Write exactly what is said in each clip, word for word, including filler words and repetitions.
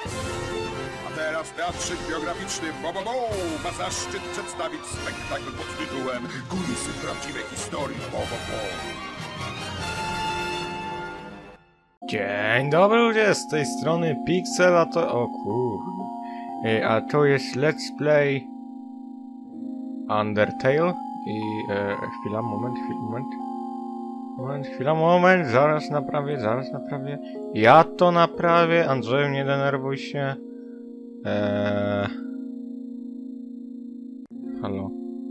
A teraz teatrzyk biograficzny Bo Bo Bo ma zaszczyt przedstawić spektakl pod tytułem Kulisy prawdziwej historii Bo Bo Bo. Dzień dobry ludzie, z tej strony Pixel, a to... o kurde... E, a to jest Let's Play... Undertale i... E, chwila, moment, chwila, moment... Moment, chwila, moment, zaraz naprawię, zaraz naprawię... Ja to naprawię, Andrzeju, nie denerwuj się... Eee... Halo...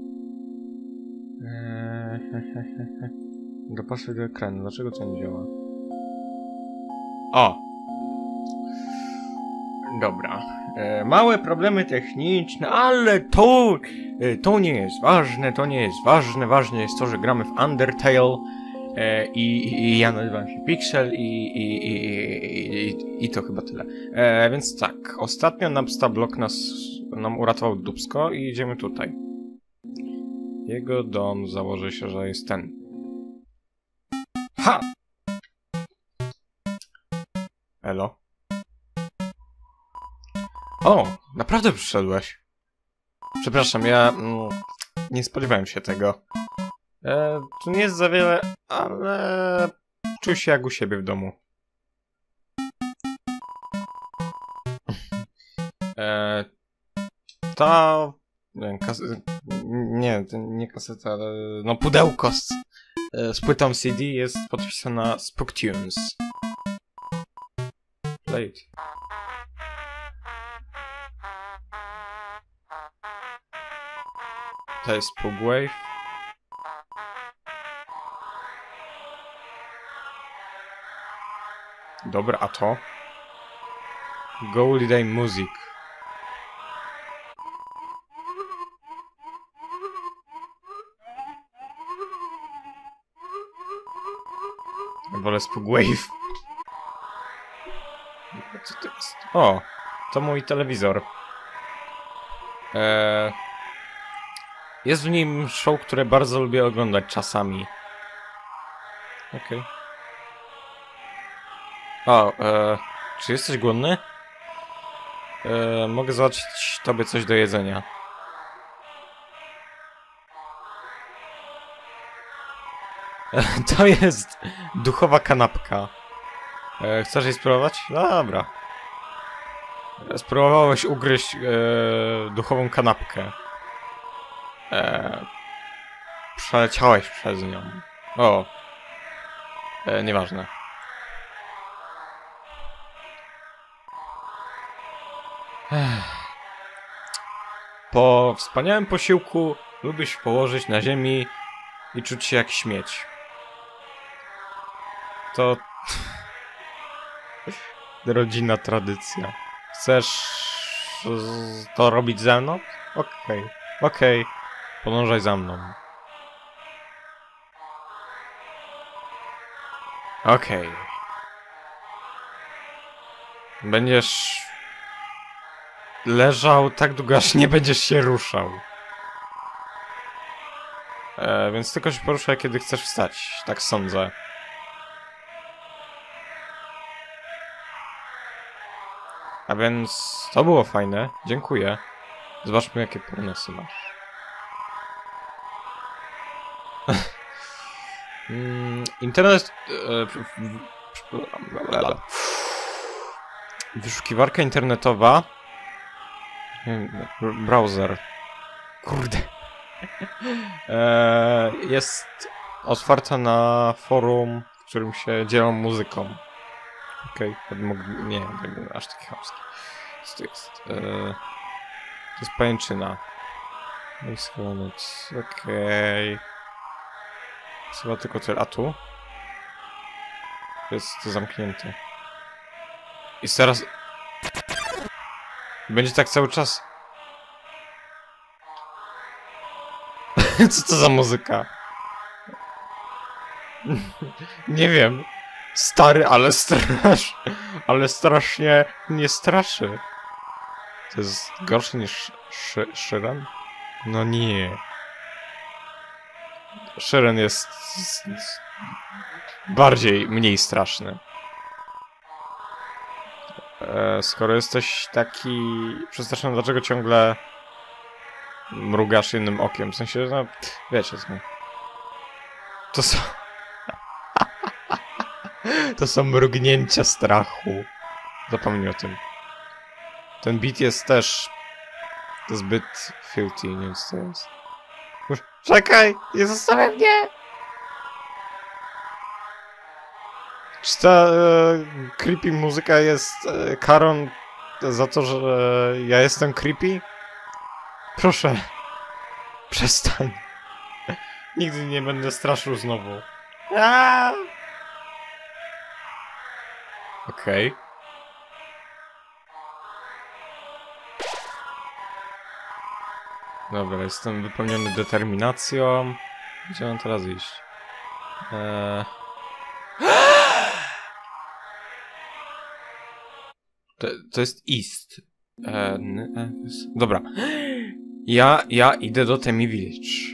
Eee... He, he, he, he. Dopasuj do ekranu, dlaczego to nie działa? O! Dobra. E, małe problemy techniczne, ale to... E, to nie jest ważne, to nie jest ważne. Ważne jest to, że gramy w Undertale e, i, i ja nazywam się Pixel i, i, i, i, i to chyba tyle. E, więc tak, ostatnio Napstablock nas nam uratował dupsko i idziemy tutaj. Jego dom, założę się, że jest ten. Ha! Elo? O, naprawdę przyszedłeś. Przepraszam, ja mm, nie spodziewałem się tego. E, tu nie jest za wiele, ale czuję się jak u siebie w domu. e, ta... Nie, kas nie, nie kaseta, ale... No pudełko z, z płytą C D jest podpisana Spooktunes. Play it. To jest Spoogwave. Dobra, a to? Holiday Music. Wolę Spoogwave. Co to jest? O! To mój telewizor. Eee... Jest w nim show, które bardzo lubię oglądać czasami. Okej. Okay. O, e, czy jesteś głodny? E, mogę załatwić tobie coś do jedzenia. E, to jest duchowa kanapka. E, chcesz jej spróbować? No dobra. Spróbowałeś ugryźć e, duchową kanapkę. Eee, przeleciałeś przez nią. O. Eee, nieważne. Ech. Po wspaniałym posiłku lubisz położyć na ziemi i czuć się jak śmieć. To... rodzinna tradycja. Chcesz to robić ze mną? Okej. Okay. Okej. Okay. Podążaj za mną. Okej. Okay. Będziesz... leżał tak długo, aż nie będziesz się ruszał. E, więc tylko się poruszaj, kiedy chcesz wstać. Tak sądzę. A więc... to było fajne. Dziękuję. Zobaczmy, jakie pornosy masz. mm, internet... E, wyszukiwarka internetowa... Browser. Kurde. e, jest otwarta na forum, w którym się dzielą muzyką. Okej, okay. Nie, nie, aż taki chamski. Co to jest? E, to jest pajęczyna. Okej. Okay. Chyba tylko tyle. A tu? Jest zamknięty. I teraz... będzie tak cały czas. Co to za muzyka? Nie wiem. Stary, ale strasz... ale strasznie nie straszy. To jest gorsze niż Sheeran? No nie. Sheeran jest... bardziej, mniej straszny. E, skoro jesteś taki przestraszony, dlaczego ciągle mrugasz jednym okiem? W sensie, no, wiecie co. To są... to są mrugnięcia strachu. Zapomnij o tym. Ten beat jest też zbyt filthy, nie wiem co to jest. Czekaj! Nie zostawiaj mnie! Czy ta e, creepy muzyka jest e, karą za to, że e, ja jestem creepy? Proszę. Przestań. Nigdy nie będę straszył znowu. Okej. Okay. Dobra, jestem wypełniony determinacją. Gdzie mam teraz iść? Eee... To, to jest East. Eee, dobra. Ja, ja idę do Temi Village.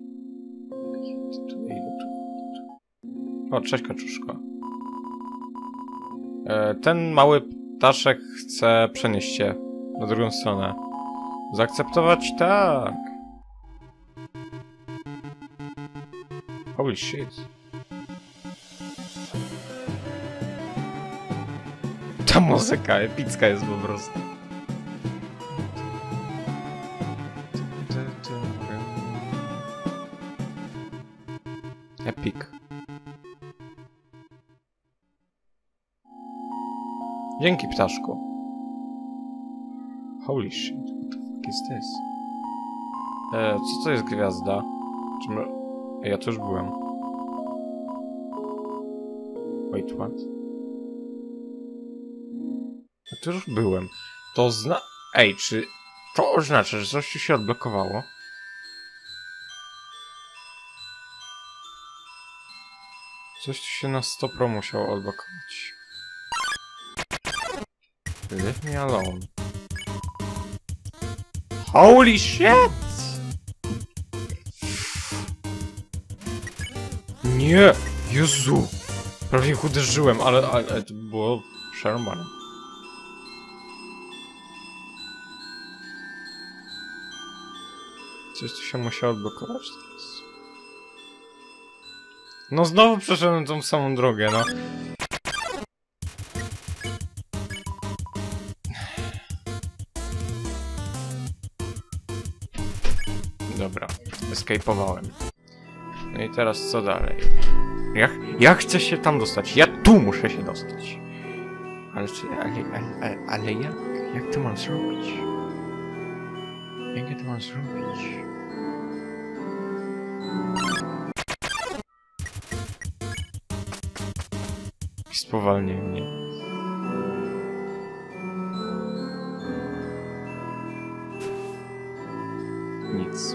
O, cześć kaczuszko. Eee, ten mały ptaszek chce przenieść się na drugą stronę. Zaakceptować? Tak. Holy shit. Ta muzyka epicka jest po prostu. Epic. Dzięki, ptaszku. Holy shit. What is this? E, co to jest gwiazda? Czy my... Ej, ja tu już byłem. Wait, what? Ja tu już byłem. To zna... Ej, czy... To oznacza, że coś tu się odblokowało? Coś tu się na sto pro musiało odblokować. Leave me alone. Holy shit! Nie! Jezu! Prawie ich uderzyłem, ale, ale, ale to było przerąbane. Coś tu się musiało odblokować teraz. No znowu przeszedłem tą samą drogę, no. Dobra, escape'owałem. No i teraz co dalej? Ja, ja chcę się tam dostać, ja tu muszę się dostać. Ale czy, ale, ale, ale, ale jak? Jak to mam zrobić? Jak ja to mam zrobić? Spowalniaj mnie. Nic.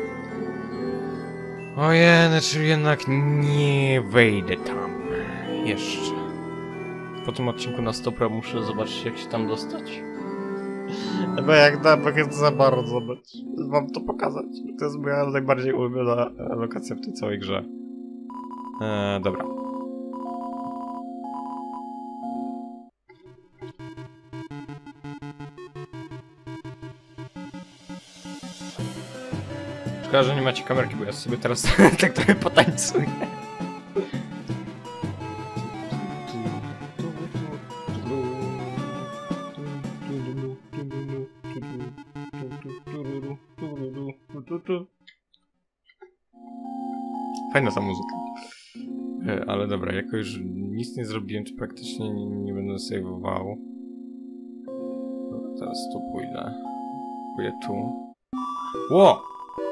Ojej, czyli jednak nie wejdę tam. Jeszcze. Po tym odcinku na sto pro muszę zobaczyć, jak się tam dostać. Bo jak da, bo chcę za bardzo być. Wam to pokazać. To jest moja najbardziej ulubiona lokacja w tej całej grze. Eee, dobra. Szkoda, że nie macie kamerki, bo ja sobie teraz tak trochę potańcuję. Fajna ta muzyka. Ale dobra, jako już nic nie zrobiłem, to praktycznie nie, nie będę save'ował. Teraz tu pójdę. Pójdę tu. Ło!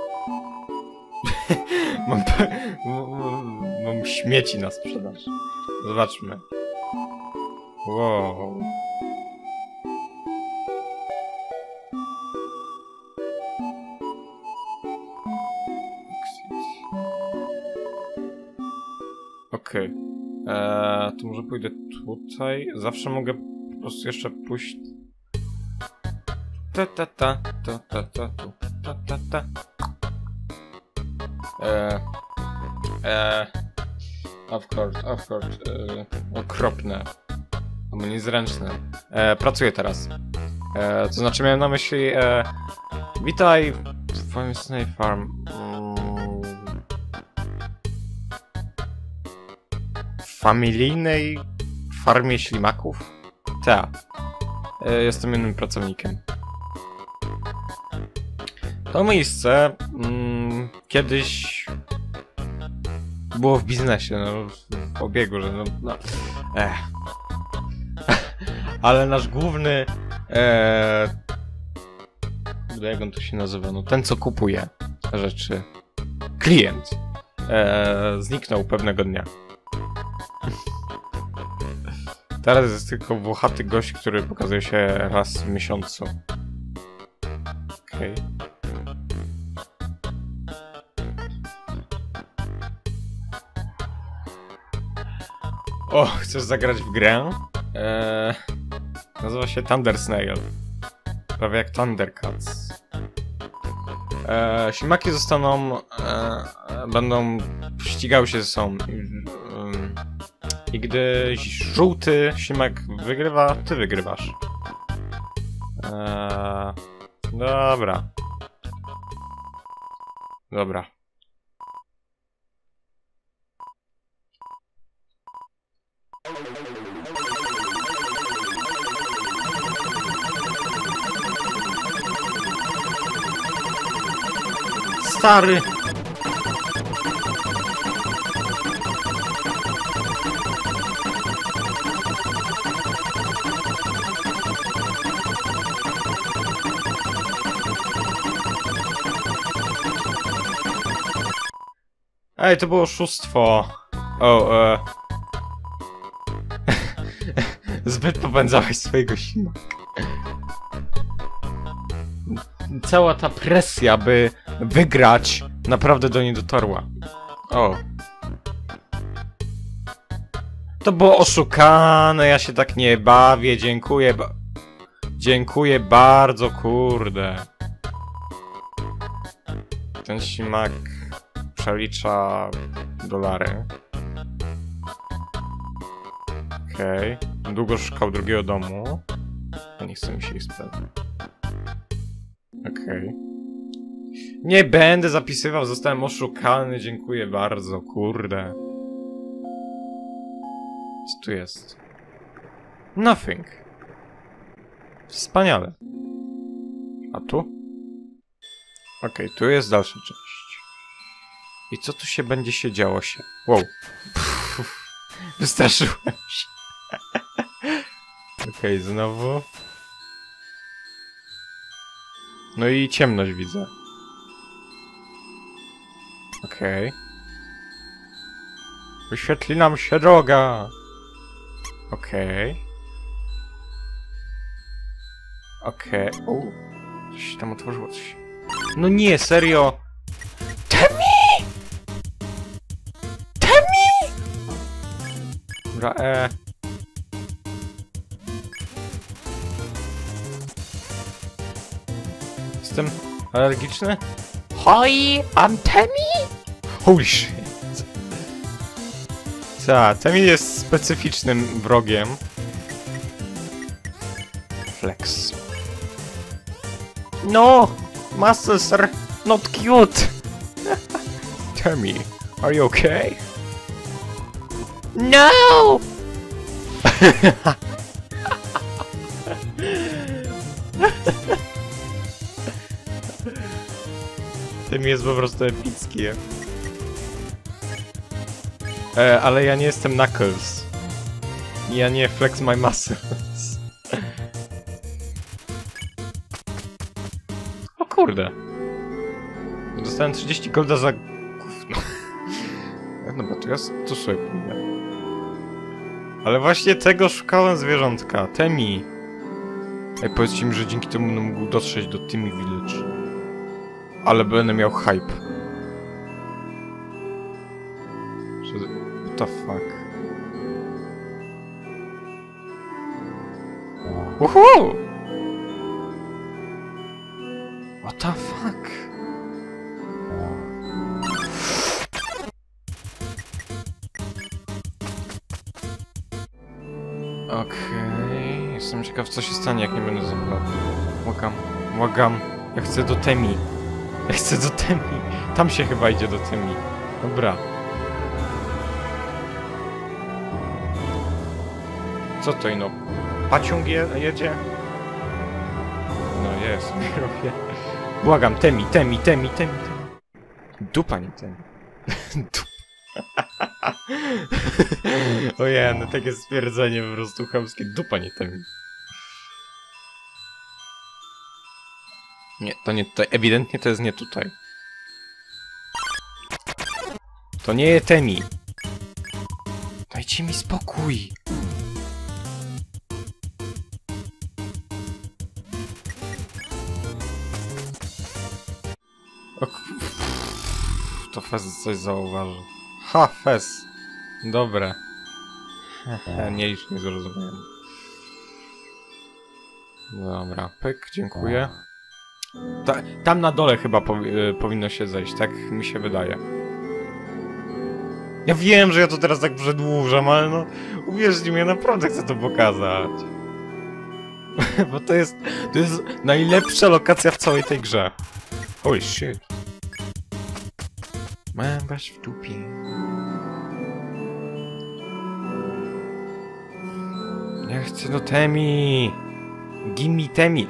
mam, mam, mam śmieci na sprzedaż. Zobaczmy. Wow. Okej. Okay. Eee, to może pójdę tutaj. Zawsze mogę po prostu jeszcze pójść. Ta ta ta ta ta ta ta ta ta. Eee, eee, of course, of course, eee, okropne. Bo niezręczny. E, pracuję teraz. E, to znaczy miałem na myśli... E, witaj w twoim Snake Farm. Mm, familijnej farmie ślimaków? Tak. E, jestem jednym pracownikiem. To miejsce mm, kiedyś było w biznesie, no, w obiegu, że no... no eh. Ale nasz główny... E, jak on to się nazywa? No ten, co kupuje rzeczy. Klient. E, zniknął pewnego dnia. Teraz jest tylko włochaty gość, który pokazuje się raz w miesiącu. Okej. Okay. O, chcesz zagrać w grę? Eee, nazywa się Thunder Snail. Prawie jak Thundercats. Eee, ślimaki zostaną... E, będą ścigały się ze sobą. I, um, I gdy żółty ślimak wygrywa, ty wygrywasz. Eee, dobra. Dobra. Stary! Ej, to było oszustwo. O, e... Zbyt popędzałeś swojego ślimaka. Cała ta presja, by wygrać, naprawdę do niej dotarła. O. To było oszukane, ja się tak nie bawię, dziękuję ba... Dziękuję bardzo, kurde. Ten ślimak przelicza dolary. Okej. Okay. Długo szukał drugiego domu. Nie chcę mi się ich sprawdzić. Okej. Okay. Nie będę zapisywał, zostałem oszukany, dziękuję bardzo, kurde. Co tu jest? Nothing. Wspaniale. A tu? Okej, okay, tu jest dalsza część. I co tu się będzie się działo się? Wow. Pff, wystraszyłem się. Okej, okay, znowu. No i ciemność widzę. Okej. Okay. Wyświetli nam się droga. Okej. Okay. Okej. Okay. O, coś się tam otworzyło, coś. No nie, serio. Temi! Temi! Dobra, e... Jestem alergiczny? Hi, I'm Temi! Holy shit. Ta, Temi jest specyficznym wrogiem. Flex. No! Muscles are not cute! Temi, are you okay? No! Temi jest po prostu epicki. E, ale ja nie jestem Knuckles. Ja nie flex my muscles. O kurde. Dostałem trzydzieści golda za gówno. No bo to ja tu sobie pójdę. Ale właśnie tego szukałem zwierzątka. Temi. Ej, powiedzcie mi, że dzięki temu będę mógł dotrzeć do Temi Village. Ale będę miał hype. What the fuck? Woohoo! What the fuck? Okej. ciekaw, co się stanie, jak nie będę zabrał. Łagam, łagam. Ja chcę do Temi. Ja chcę do Temi. Tam się chyba idzie do Temi. Dobra. Co to ino? Paciąg je, jedzie? No jest, robię. Błagam, Temi, Temi, Temi, Temi, Temi. Dupa nie Temi. Dupa. Ojej, no takie stwierdzenie po prostu chamskie. Dupa nie Temi. Nie, to nie tutaj. Ewidentnie to jest nie tutaj. To nie jest Temi. Dajcie mi spokój. O, to Fez coś zauważył. Ha, Fez. Dobre. Nie, już nie zrozumiałem. Dobra, pyk, dziękuję. Ta, tam na dole chyba powi powinno się zejść, tak mi się wydaje. Ja wiem, że ja to teraz tak przedłużam, ale no uwierzcie mi, ja naprawdę chcę to pokazać. Bo to jest, to jest najlepsza lokacja w całej tej grze. Holy shit. Mam was w dupie. Ja chcę do Temi. Gimme Temi.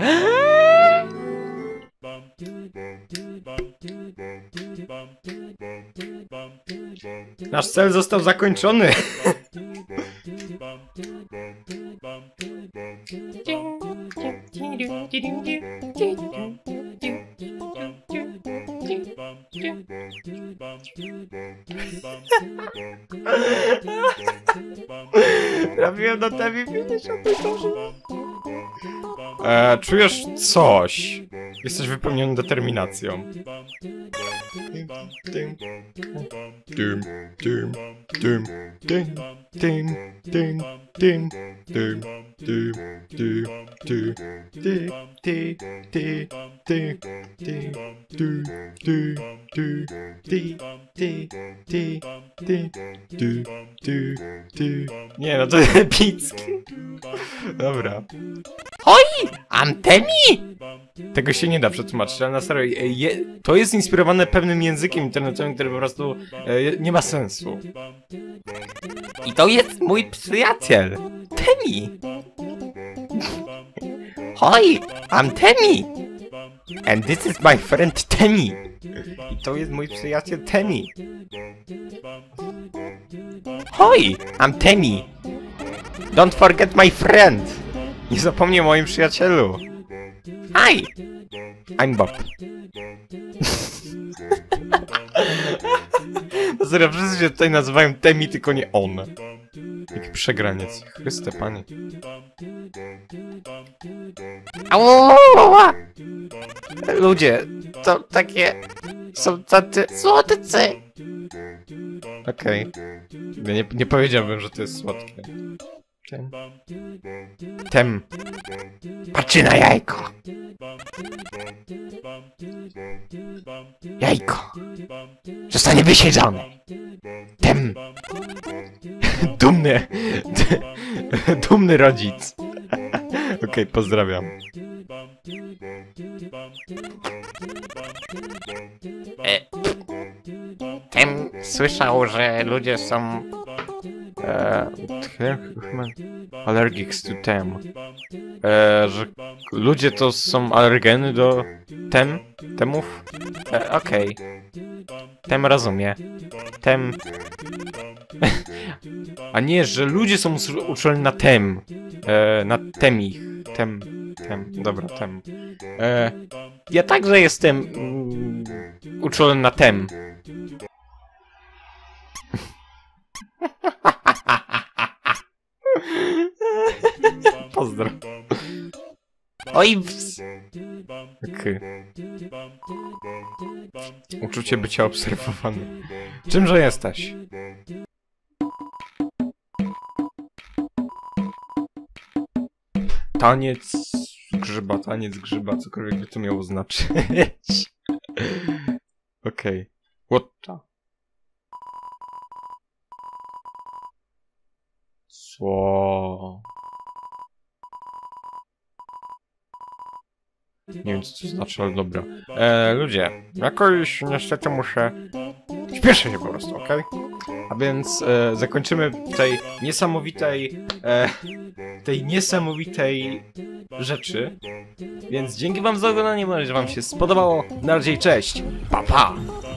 Nasz cel został zakończony. Trafiłem do Temi, e, czujesz coś? Jesteś wypełniony determinacją. Dym, dym, dym, dym, dym, dym, dym, dym, dym, dym, dym, dym, dy, dy, dy, dy, dy, dy, dy, dy, dy, dy, dy, dy, dy, dy, dy. Nie, no to jest epickie. Dobra. Oj! Antemi! Tego się nie da przetłumaczyć, ale na serio, je, to jest inspirowane pewnym językiem internetowym, który po prostu e, nie ma sensu. I to jest mój przyjaciel, Temi! Hoi, I'm Temi! And this is my friend Temi! I to jest mój przyjaciel Temi! Hoi, I'm Temi! Don't forget my friend! Nie zapomnij o moim przyjacielu! Hi! I'm Bob. No serio, wszyscy się tutaj nazywają Temi, tylko nie on. Jaki przegraniec. Chryste, panie. Ała! Ludzie, to takie... są tacy słodcy! Okej. Okay. Ja nie, nie powiedziałbym, że to jest słodkie. Tem. Tem. Patrzy na jajko. Jajko. Zostanie wysiedzone. Tem. Dumny. Dumny rodzic. Okej, okay, pozdrawiam. E. Tem słyszał, że ludzie są... E, allergics to tem. E, że ludzie to są alergeny do tem? Temów? E, Okej. Okay. Tem rozumie. Tem... A nie, że ludzie są uczuleni na tem. E, na temich. Tem... Tem. Dobra, tem. E, ja także jestem... Mm, uczulony na tem. Pozdro. Oj! Okay. Uczucie bycia obserwowanym. Czymże jesteś? Taniec grzyba, taniec grzyba, cokolwiek by to miało znaczyć. Okej. Okay. What the? Co? Nie wiem, co to znaczy, ale dobra. E, ludzie, jakoś niestety muszę... Śpieszę się po prostu, okej? A więc e, zakończymy tej niesamowitej... E, tej niesamowitej rzeczy. Więc dzięki wam za oglądanie, mam nadzieję, że wam się spodobało. Na razie, cześć! Pa, pa!